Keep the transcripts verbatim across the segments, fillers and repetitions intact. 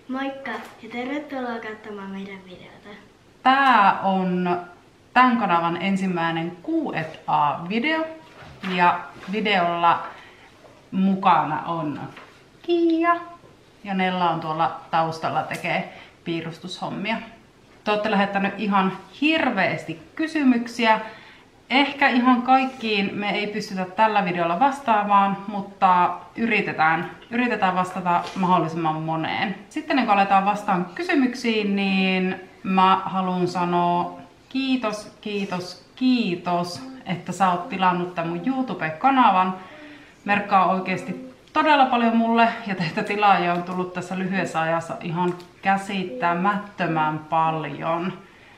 Moikka ja tervetuloa katsomaan meidän videota. Tää on tämän kanavan ensimmäinen Q and A-video ja videolla mukana on Kiia ja Nella on tuolla taustalla tekee piirustushommia. Te olette lähettänyt ihan hirveästi kysymyksiä. Ehkä ihan kaikkiin me ei pystytä tällä videolla vastaamaan, mutta yritetään, yritetään vastata mahdollisimman moneen. Sitten kun aletaan vastaan kysymyksiin, niin mä haluan sanoa kiitos, kiitos, kiitos, että sä oot tilannut tämän mun YouTube-kanavan. Merkkaa oikeasti todella paljon mulle ja teitä tilaajia on tullut tässä lyhyessä ajassa ihan käsittämättömän paljon.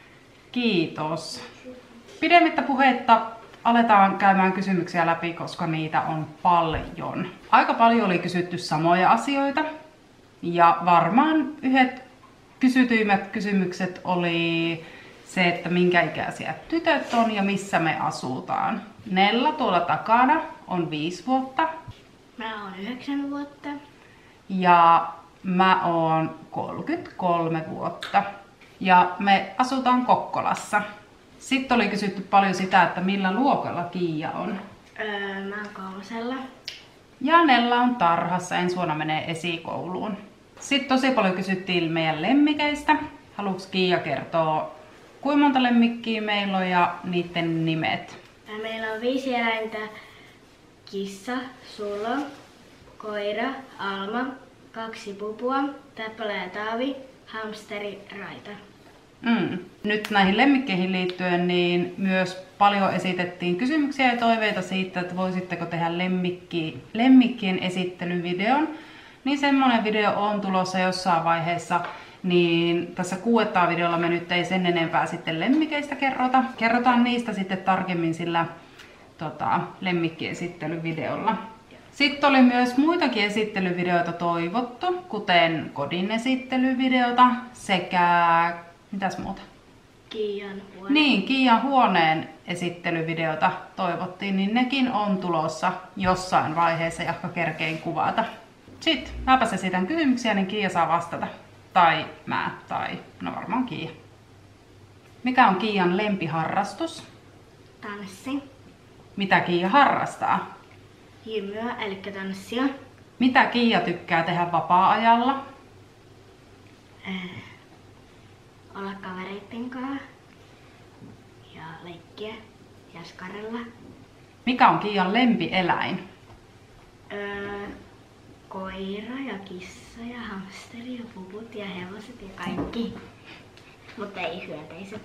Kiitos. Pidemmittä puheitta aletaan käymään kysymyksiä läpi, koska niitä on paljon. Aika paljon oli kysytty samoja asioita ja varmaan yhdet kysytyimmät kysymykset oli se, että minkä ikäisiä tytöt on ja missä me asutaan. Nella tuolla takana on viisi vuotta. Mä oon yhdeksän vuotta. Ja mä oon kolmekymmentäkolme vuotta. Ja me asutaan Kokkolassa. Sitten oli kysytty paljon sitä, että millä luokalla Kiia on. Öö, mä oon kolmosella. Ja Nella on tarhassa, ensi vuonna menee esikouluun. Sitten tosi paljon kysyttiin meidän lemmikeistä. Haluuks Kiia kertoa, kuinka monta lemmikkiä meillä on ja niiden nimet? Meillä on viisi eläintä. Kissa, Sulo, koira, Alma, kaksi pupua, Täppälä ja Taavi, hamsteri, Raita. Mm. Nyt näihin lemmikkeihin liittyen niin myös paljon esitettiin kysymyksiä ja toiveita siitä, että voisitteko tehdä lemmikki, lemmikkien esittelyvideon. Niin semmonen video on tulossa jossain vaiheessa, niin tässä kuudetta videolla me nyt ei sen enempää sitten lemmikeistä kerrota. Kerrotaan niistä sitten tarkemmin sillä tota, lemmikkiesittelyvideolla. Sitten oli myös muitakin esittelyvideoita toivottu, kuten kodin esittelyvideota sekä mitäs muuta? Kiian huone. Niin, Kiian huoneen esittelyvideota toivottiin, niin nekin on tulossa jossain vaiheessa, jahka kerkein kuvata. Sitten mäpä se esitän kysymyksiä, niin Kiia saa vastata. Tai mä, tai no varmaan Kiia. Mikä on Kiian lempiharrastus? Tanssi. Mitä Kiia harrastaa? Hymyä, eli tanssia. Mitä Kiia tykkää tehdä vapaa-ajalla? Öö, olla kavereitten kanssa. Ja leikkiä. Jaskarella. Mikä on Kiian lempieläin? Öö, koira ja kissa ja hamsteri ja puput ja hevoset ja kaikki. Mutta ei hyönteiset.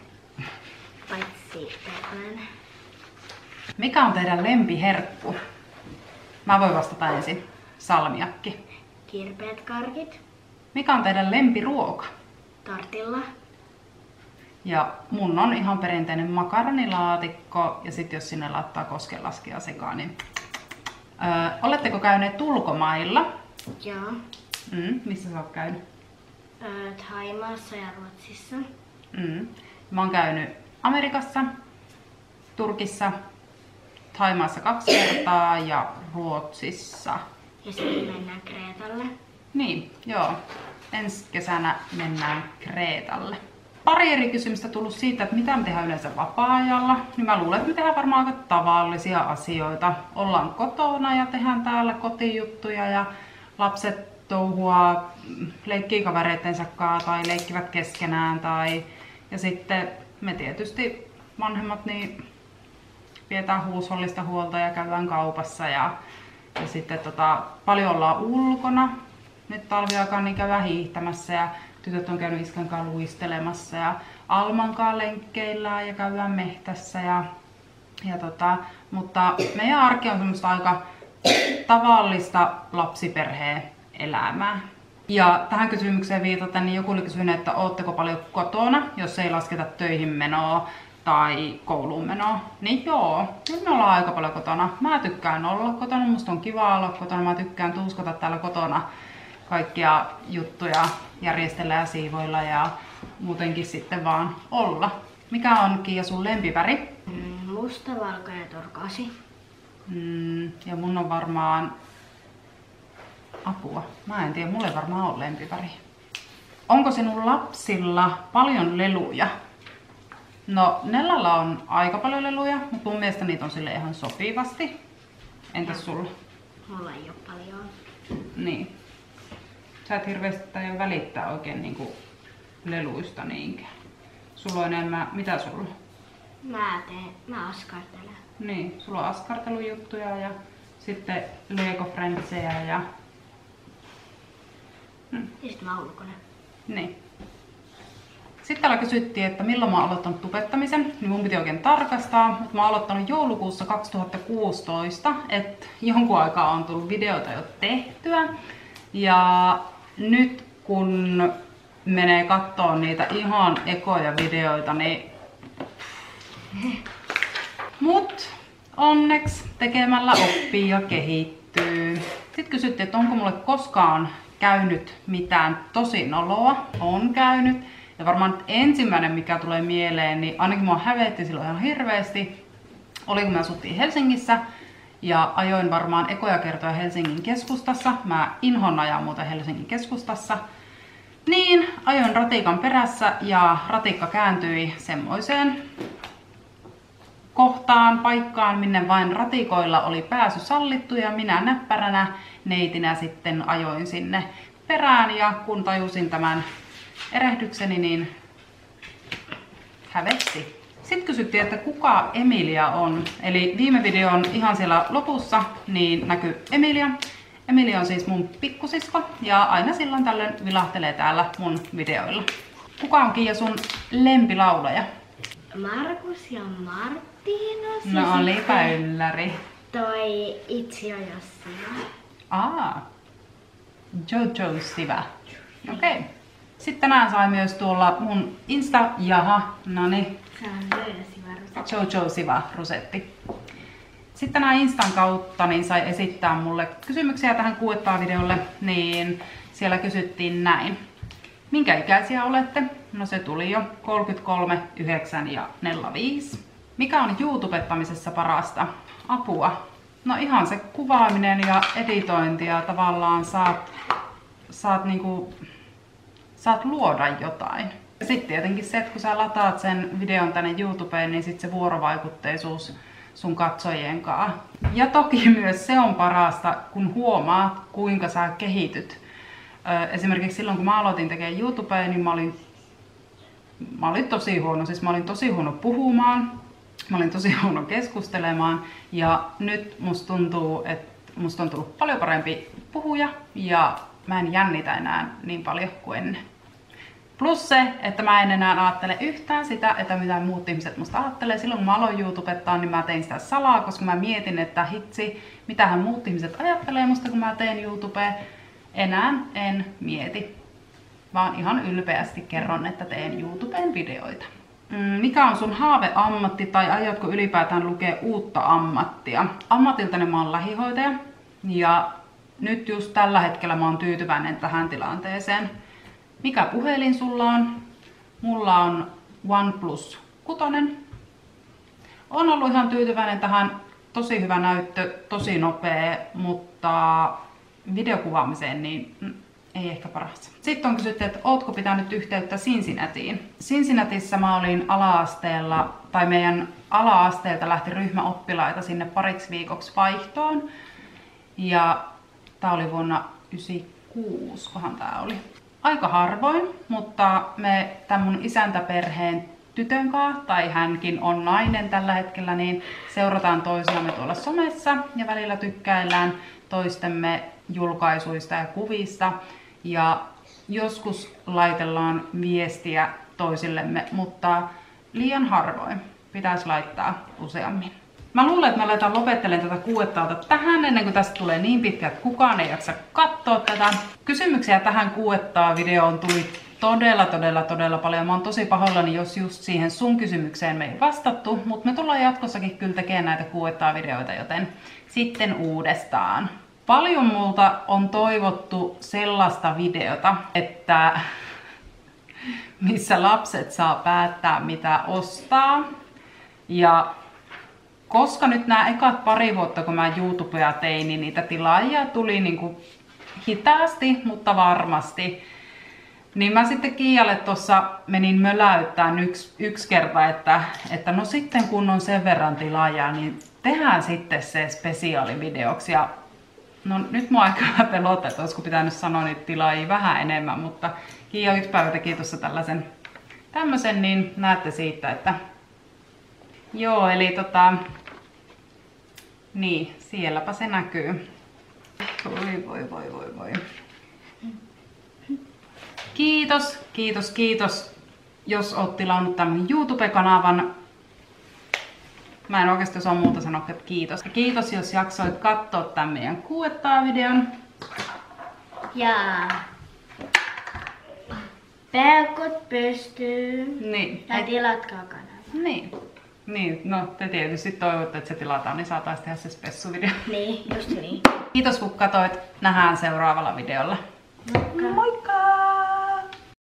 Paitsi tällainen. Mikä on teidän lempiherkku? Mä voin vastata ensin. Salmiakki. Kirpeät karkit. Mikä on teidän lempiruoka? Tortilla. Ja mun on ihan perinteinen makaronilaatikko ja sit jos sinne laittaa koskenlaskea sekaan, niin... Öö, oletteko käyneet ulkomailla? Joo. Mm, missä sä oot käynyt? Öö, Thaimaassa ja Ruotsissa. Mm. Mä oon käynyt Amerikassa, Turkissa, Thaimaassa kaksi kertaa ja Ruotsissa. Ja sitten mennään Kreetalle. Niin, joo. Ensi kesänä mennään Kreetalle. Pari eri kysymystä tullut siitä, että mitä me tehdään yleensä vapaa-ajalla. Niin mä luulen, että me tehdään varmaan aika tavallisia asioita. Ollaan kotona ja tehdään täällä kotijuttuja ja lapset touhua leikkii kavereittensa kanssa tai leikkivät keskenään. Tai... Ja sitten me tietysti vanhemmat niin pidetään huushollista huolta ja käydään kaupassa. Ja, ja sitten tota, paljon ollaan ulkona. Nyt talviaikaan niin käydään hiihtämässä ja tytöt on käynyt iskän kanssa luistelemassa ja Alman kanssa lenkkeillään ja käydään mehtässä. Ja, ja tota, mutta meidän arki on semmoista aika tavallista lapsiperheen elämää. Ja tähän kysymykseen viitaten, niin joku oli kysynyt, että ootteko paljon kotona, jos ei lasketa töihin menoa tai kouluun menoa. Niin joo, nyt me ollaan aika paljon kotona. Mä tykkään olla kotona, musta on kiva olla kotona, mä tykkään tuuskota täällä kotona kaikkia juttuja järjestellä ja siivoilla ja muutenkin sitten vaan olla. Mikä on Kiia sun lempiväri? Mm, musta, valkoinen, turkoosi. Mm, ja mun on varmaan apua. Mä en tiedä, mulle varmaan on lempiväri. Onko sinun lapsilla paljon leluja? No, Nellalla on aika paljon leluja, mutta mun mielestä niitä on sille ihan sopivasti. Entäs sulla? Mulla ei oo paljon. Niin. Sä et hirveästi tai välittää oikein niinku leluista niinkään. Sulla on enemmän, mitä sulla? Mä teen, mä askartelen. Niin, sulla on askartelujuttuja ja sitten Lego Friendsejä ja... Hmm. Ja sit mä ulkona. Niin. Sitten täällä kysyttiin, että milloin mä oon aloittanut tubettamisen, niin mun piti oikein tarkastaa, mutta mä oon aloittanut joulukuussa kaksituhattakuusitoista, että jonkun aikaa on tullut videoita jo tehtyä. Ja nyt kun menee kattoo niitä ihan ekoja videoita, niin... Mut onneksi tekemällä oppii ja kehittyy. Sitten kysyttiin, että onko mulle koskaan käynyt mitään tosi noloa. On käynyt. Ja varmaan nyt ensimmäinen, mikä tulee mieleen, niin ainakin mua hävetti silloin ihan hirveästi, oli kun me asuttiin Helsingissä ja ajoin varmaan ekoja kertoja Helsingin keskustassa. Mä inhon ajaa muuten Helsingin keskustassa. Niin, ajoin ratikan perässä ja ratikka kääntyi semmoiseen kohtaan, paikkaan, minne vain ratikoilla oli pääsy sallittu ja minä näppäränä neitinä sitten ajoin sinne perään ja kun tajusin tämän erehdykseni, niin hävetti. Sitten kysyttiin, että kuka Emilia on. Eli viime videon ihan siellä lopussa niin näkyy Emilia. Emilia on siis mun pikkusisko ja aina silloin tällöin vilahtelee täällä mun videoilla. Kuka on Kiia sun lempilaulaja? Markus ja Marttiina. No olipa ylläri. Toi Itsi ja Jassia. Aa, Jojo Siva. Okei. Okay. Sitten tänään sai myös tuolla mun Insta, jaha, noni. Se on Jojo Siva Rosetti. Jojo Siva Rosetti. Sitten tänään Instan kautta niin sai esittää mulle kysymyksiä tähän kuuettaa videolle, niin siellä kysyttiin näin. Minkä ikäisiä olette? No se tuli jo kolmekymmentäkolme, yhdeksän ja neljä viisi. Mikä on YouTubettamisessa parasta? Apua. No ihan se kuvaaminen ja editointi ja tavallaan saat, saat niinku, saat luoda jotain. Sitten tietenkin se, että kun sä lataat sen videon tänne YouTubeen, niin sitten se vuorovaikutteisuus sun katsojien kanssa. Ja toki myös se on parasta, kun huomaat, kuinka sä kehityt. Esimerkiksi silloin, kun mä aloitin tekemään YouTubea, niin mä olin, mä olin tosi huono. Siis mä olin tosi huono puhumaan, mä olin tosi huono keskustelemaan. Ja nyt musta tuntuu, että musta on tullut paljon parempi puhuja ja mä en jännitä enää niin paljon kuin ennen. Plus se, että mä en enää ajattele yhtään sitä, että mitä muut ihmiset musta ajattelee. Silloin kun mä aloin YouTubettaa, niin mä tein sitä salaa, koska mä mietin, että hitsi, mitähän muut ihmiset ajattelee musta, kun mä teen YouTubea. Enää en mieti, vaan ihan ylpeästi kerron, että teen YouTubeen videoita. Mikä on sun haaveammatti tai aiotko ylipäätään lukea uutta ammattia? Ammatiltani mä oon lähihoitaja ja nyt just tällä hetkellä mä oon tyytyväinen tähän tilanteeseen. Mikä puhelin sulla on? Mulla on OnePlus kuusi. Oon ollut ihan tyytyväinen tähän, tosi hyvä näyttö, tosi nopea, mutta videokuvaamiseen niin ei ehkä parasta. Sitten on kysytty, että ootko pitänyt yhteyttä Cincinnatiin? Cincinnatissa mä olin ala-asteella, tai meidän ala-asteelta lähti ryhmä oppilaita sinne pariksi viikoksi vaihtoon. Ja tää oli vuonna yhdeksänkymmentäkuusi, kohan tää oli. Aika harvoin, mutta me tämän mun isäntäperheen tytön kanssa, tai hänkin on nainen tällä hetkellä, niin seurataan toisiamme tuolla somessa ja välillä tykkäillään toistemme julkaisuista ja kuvista. Ja joskus laitellaan viestiä toisillemme, mutta liian harvoin pitäisi laittaa useammin. Mä luulen, että mä laitan lopettelemaan tätä kuuettaalta tähän ennen kuin tästä tulee niin pitkä, että kukaan ei jaksa katsoa tätä. Kysymyksiä tähän kuuettaa videoon tuli todella, todella, todella paljon. Mä oon tosi pahoillani, jos just siihen sun kysymykseen me ei vastattu, mutta me tullaan jatkossakin kyllä tekemään näitä kuuettaa videoita, joten sitten uudestaan. Paljon multa on toivottu sellaista videota, että missä lapset saa päättää mitä ostaa. Ja koska nyt nämä ekat pari vuotta, kun mä YouTubea tein, niin niitä tilaajia tuli niinku hitaasti, mutta varmasti, Niin mä sitten Kiialle tuossa menin möläyttämään yksi, yksi kerta, että, että no sitten kun on sen verran tilaajaa, niin tehdään sitten se spesiaalivideoksi. Ja no nyt mua aika vähän pelottaa, että olisiko pitänyt sanoa niitä tilaajia vähän enemmän, mutta Kiia yksi päivä teki tuossa tällaisen tämmösen, niin näette siitä, että joo, eli tota, niin, sielläpä se näkyy. Voi, voi, voi, voi, voi. Kiitos, kiitos, kiitos, jos oot tilannut tämän YouTube-kanavan. Mä en oikeasti osaa muuta sanoa, että kiitos. Ja kiitos, jos jaksoit katsoa tämän meidän kuuettaa-videon. Ja peukut pystyyn. Niin. Ja tilatkaa kanava. Niin. Niin, no te tietysti toivotte, että se tilataan, niin saataisiin tehdä se spessuvideo. Niin, just niin. Kiitos kun katsoit. Nähdään seuraavalla videolla. Moikka! Moikka!